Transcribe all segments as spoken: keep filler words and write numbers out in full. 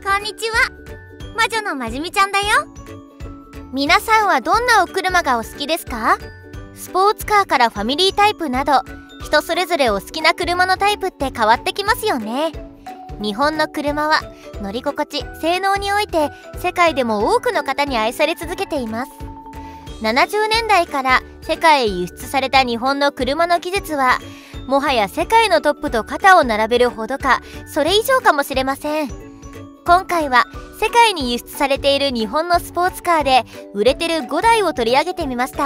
こんにちは。魔女のまじみちゃんだよ。皆さんはどんなお車がお好きですか？スポーツカーからファミリータイプなど、人それぞれお好きな車のタイプって変わってきますよね。日本の車は乗り心地、性能において世界でも多くの方に愛され続けています。ななじゅうねんだいから世界へ輸出された日本の車の技術はもはや世界のトップと肩を並べるほどか、それ以上かもしれません。今回は世界に輸出されている日本のスポーツカーで売れてるごだいを取り上げてみました。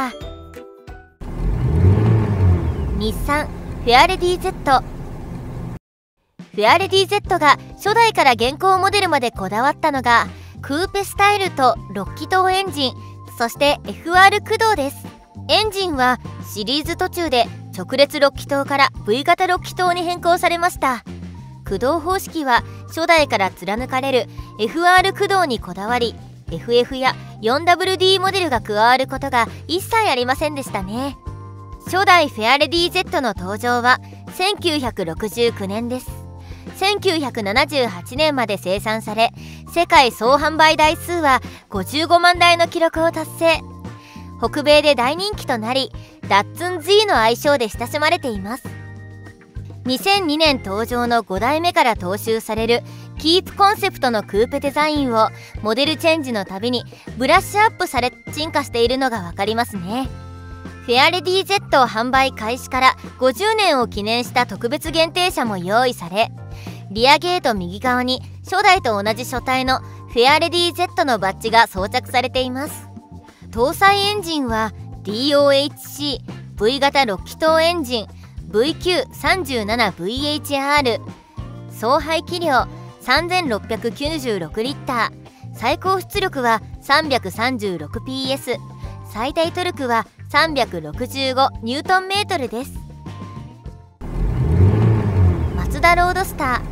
日産フェアレディ Z。 フェアレディ Z が初代から現行モデルまでこだわったのがクーペスタイルとろっきとうエンジン、そして エフアール 駆動です。エンジンはシリーズ途中で直列ろっきとうから ブイ 型ろっきとうに変更されました。駆動方式は初代から貫かれる エフアール 駆動にこだわり、 エフエフ や フォーダブリューディー モデルが加わることが一切ありませんでしたね。初代フェアレディ Z の登場はせんきゅうひゃくろくじゅうきゅうねんです。せんきゅうひゃくななじゅうはちねんまで生産され、世界総販売台数はごじゅうごまんだいの記録を達成。北米で大人気となり、ダッツン Z の愛称で親しまれています。にせんにねん登場のごだいめから踏襲されるキープコンセプトのクーペデザインをモデルチェンジのたびにブラッシュアップされ進化しているのがわかりますね。フェアレディ Z 販売開始からごじゅうねんを記念した特別限定車も用意され、リアゲート右側に初代と同じ書体のフェアレディ Z のバッジが装着されています。搭載エンジンは ディーオーエイチシー、ブイ 型ろっきとうエンジン、ブイキューさんじゅうななブイエイチアール、総排気量さんぜんろっぴゃくきゅうじゅうろくリッター、最高出力は さんびゃくさんじゅうろくピーエス、最大トルクはさんびゃくろくじゅうごニュートンメートルです。マツダロードスター。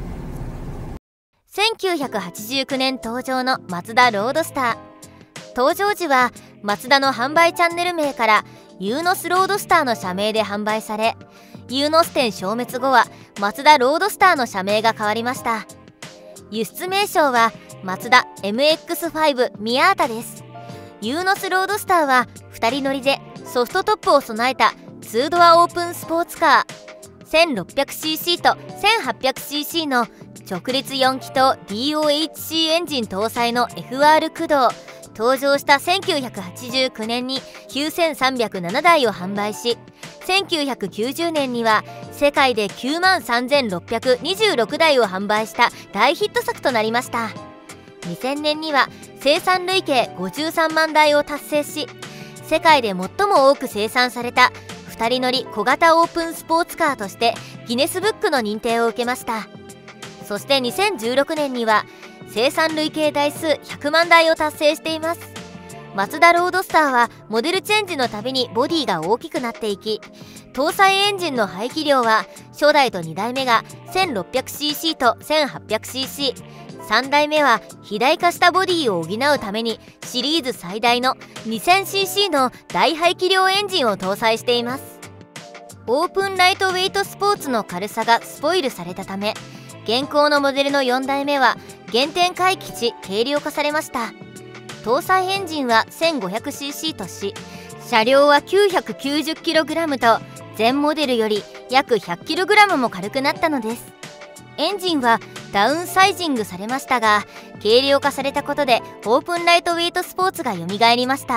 せんきゅうひゃくはちじゅうきゅうねん登場のマツダロードスター。登場時はマツダの販売チャンネル名からユーノスロードスターの社名で販売され、ユーノス店消滅後はマツダロードスターの社名が変わりました。輸出名称はマツダ エムエックスファイブ ミアータです。ユーノスロードスターはふたり乗りでソフトトップを備えたツードアオープンスポーツカー、 せんろっぴゃくシーシー と せんはっぴゃくシーシー の直列よんきとう ディーオーエイチシー エンジン搭載の エフアール 駆動。登場したせんきゅうひゃくはちじゅうきゅうねんにきゅうせんさんびゃくななだいを販売し、せんきゅうひゃくきゅうじゅうねんには世界できゅうまんさんぜんろっぴゃくにじゅうろくだいを販売した大ヒット作となりました。にせんねんには生産累計ごじゅうさんまんだいを達成し、世界で最も多く生産されたふたり乗り小型オープンスポーツカーとしてギネスブックの認定を受けました。そしてにせんじゅうろくねんには生産累計台数ひゃくまんだいを達成しています。マツダロードスターはモデルチェンジのたびにボディが大きくなっていき、搭載エンジンの排気量は初代とにだいめが せんろっぴゃくシーシー と せんはっぴゃくシーシー、さんだいめは肥大化したボディを補うためにシリーズ最大の にせんシーシー の大排気量エンジンを搭載しています。オープンライトウェイトスポーツの軽さがスポイルされたため、現行のモデルのよんだいめは原点回帰し軽量化されました。搭載エンジンは せんごひゃくシーシー とし、車両は きゅうひゃくきゅうじゅっキログラム と前モデルより約 ひゃくキログラム も軽くなったのです。エンジンはダウンサイジングされましたが、軽量化されたことでオープンライトウェイトスポーツがよみがえりました。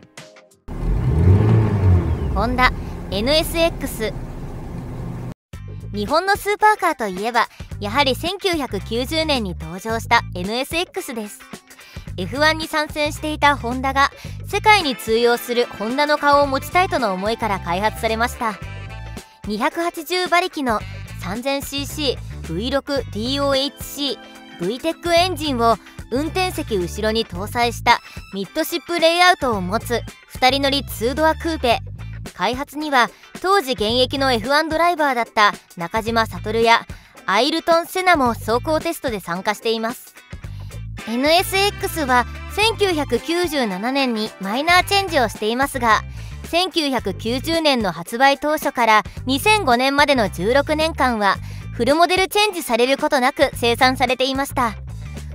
ホンダ エヌエスエックス。 日本のスーパーカーといえばやはりせんきゅうひゃくきゅうじゅうねんに登場した エヌエスエックス です。 エフワン に参戦していたホンダが世界に通用するホンダの顔を持ちたいとの思いから開発されました。にひゃくはちじゅうばりきの さんぜんシーシーブイシックスディーオーエイチシーブイテック エンジンを運転席後ろに搭載したミッドシップレイアウトを持つふたり乗りツードアクーペ。開発には当時現役の エフワン ドライバーだった中島悟やアイルトン・セナも走行テストで参加しています。 エヌエスエックス はせんきゅうひゃくきゅうじゅうななねんにマイナーチェンジをしていますが、せんきゅうひゃくきゅうじゅうねんの発売当初からにせんごねんまでのじゅうろくねんかんはフルモデルチェンジされることなく生産されていました。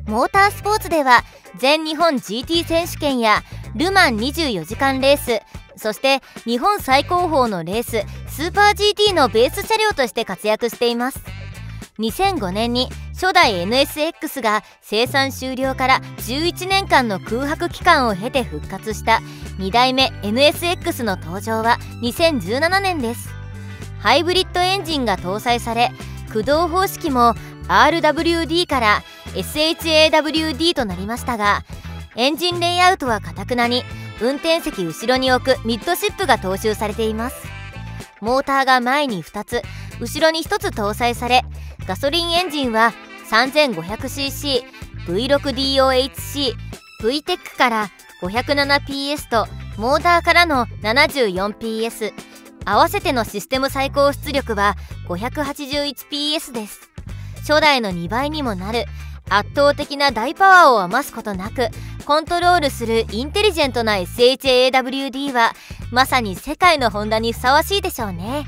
モータースポーツでは全日本 ジーティー 選手権やルマンにじゅうよじかんレース、そして日本最高峰のレーススーパー ジーティー のベース車両として活躍しています。にせんごねんに初代 エヌエスエックス が生産終了からじゅういちねんかんの空白期間を経て復活したにだいめ エヌエスエックス の登場はにせんじゅうななねんです。ハイブリッドエンジンが搭載され、駆動方式も アールダブリューディー から エスエイチエーダブリューディー となりましたが、エンジンレイアウトはかたくなに運転席後ろに置くミッドシップが踏襲されています。モーターが前にふたつ後ろにひとつ搭載され、ガソリンエンジンは さんぜんごひゃくシーシー、ブイシックスディーオーエイチシー、ブイテック から ごひゃくななピーエス とモーターからの ななじゅうよんピーエス、合わせてのシステム最高出力は ごひゃくはちじゅういちピーエス です。初代のにばいにもなる圧倒的な大パワーを余すことなくコントロールするインテリジェントな エスエイチエーダブリューディー はまさに世界のホンダにふさわしいでしょうね。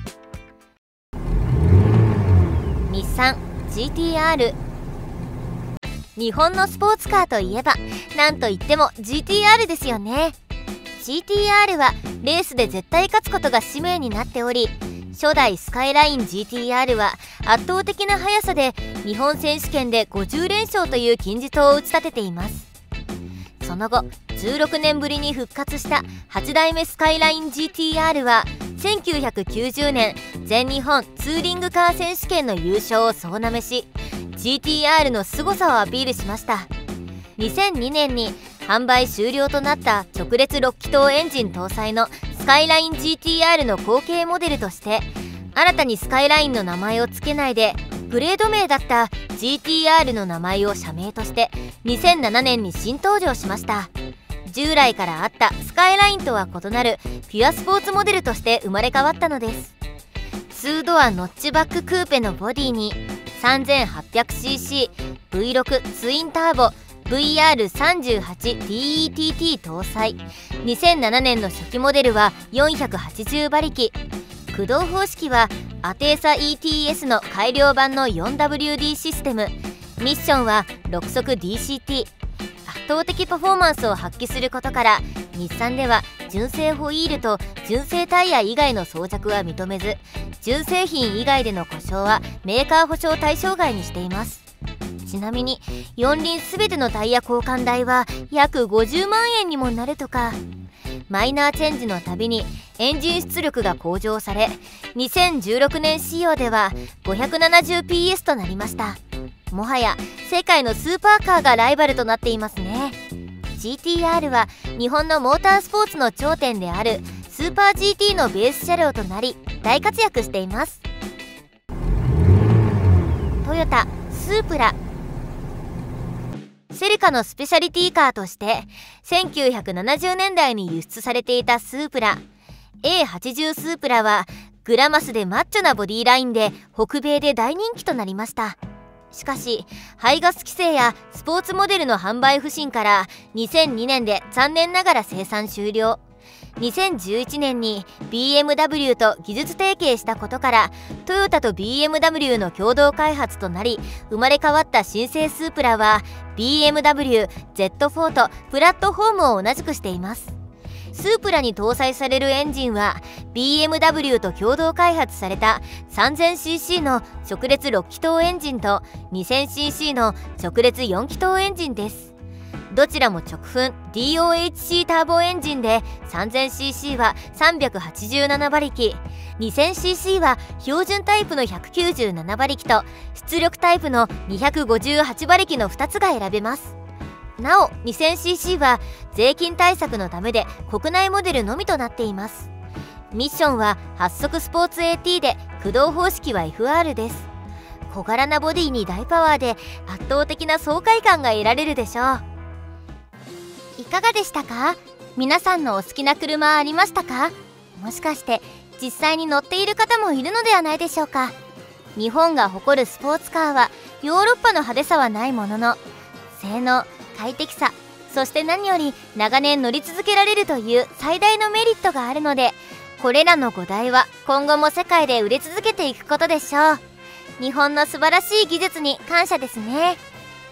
日産 ジーティーアール。 日本のスポーツカーといえばなんといっても ジーティーアール ですよね。 ジーティーアール はレースで絶対勝つことが使命になっており、初代スカイライン ジーティーアール は圧倒的な速さで日本選手権でごじゅうれんしょうという金字塔を打ち立てています。その後じゅうろくねんぶりに復活したはちだいめスカイライン ジーティーアール はせんきゅうひゃくきゅうじゅうねん全日本ツーリングカー選手権の優勝を総なめし、 ジーティーアール の凄さをアピールしました。にせんにねんに販売終了となった直列ろっきとうエンジン搭載のスカイライン ジーティーアール の後継モデルとして新たにスカイラインの名前を付けないでグレード名だった ジーティーアール の名前を社名としてにせんななねんに新登場しました。従来からあったスカイラインとは異なるピュアスポーツモデルとして生まれ変わったのです。にドアノッチバッククーペのボディに さんぜんはっぴゃくシーシー、ブイシックス ツインターボ、ブイアールさんじゅうはちディーイーティーティー 搭載。にせんななねんの初期モデルはよんひゃくはちじゅうばりき。駆動方式はアテーサ イーティーエス の改良版の フォーダブリューディー システム。ミッションはろくそく ディーシーティー。圧倒的パフォーマンスを発揮することから日産では純正ホイールと純正タイヤ以外の装着は認めず、純正品以外での故障はメーカー保証対象外にしています。ちなみによん輪すべてのタイヤ交換代は約ごじゅうまんえんにもなるとか。マイナーチェンジのたびにエンジン出力が向上され、にせんじゅうろくねん仕様では ごひゃくななじゅうピーエス となりました。もはや世界のスーパーカーがライバルとなっていますね。 ジーティーアール は日本のモータースポーツの頂点であるスーパー ジーティー のベース車両となり大活躍しています。トヨタスープラ。セリカのスペシャリティカーとしてせんきゅうひゃくななじゅうねんだいに輸出されていたスープラ エーはちじゅう スープラはグラマスでマッチョなボディラインで北米で大人気となりました。しかし排ガス規制やスポーツモデルの販売不振からにせんにねんで残念ながら生産終了。にせんじゅういちねんに ビーエムダブリュー と技術提携したことからトヨタと ビーエムダブリュー の共同開発となり生まれ変わった新生スープラは ビーエムダブリューゼットフォー とプラットフォームを同じくしています。スープラに搭載されるエンジンは ビーエムダブリュー と共同開発された さんぜんシーシー の直列ろっきとうエンジンと にせんシーシー の直列よんきとうエンジンです。どちらも直噴 ディーオーエイチシー ターボエンジンで さんぜんシーシー はさんびゃくはちじゅうななばりき、にせんシーシー は標準タイプのひゃくきゅうじゅうななばりきと出力タイプのにひゃくごじゅうはちばりきのふたつが選べます。なお にせんシーシー は税金対策のためで国内モデルのみとなっています。ミッションははっそくスポーツ エーティー で駆動方式は エフアール です。小柄なボディに大パワーで圧倒的な爽快感が得られるでしょう。いかがでしたか？皆さんのお好きな車ありましたか？もしかして実際に乗っている方もいるのではないでしょうか。日本が誇るスポーツカーはヨーロッパの派手さはないものの性能、快適さ、そして何より長年乗り続けられるという最大のメリットがあるので、これらのごだいは今後も世界で売れ続けていくことでしょう。日本の素晴らしい技術に感謝ですね。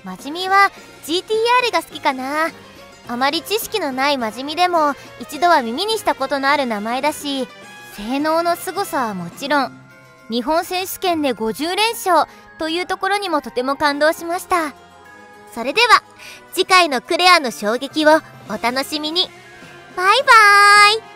マジミは ジーティーアール が好きかな。あまり知識のないマジミでも一度は耳にしたことのある名前だし、性能の凄さはもちろん、日本選手権でごじゅうれんしょうというところにもとても感動しました。それでは次回のクレアの衝撃をお楽しみに。バイバーイ。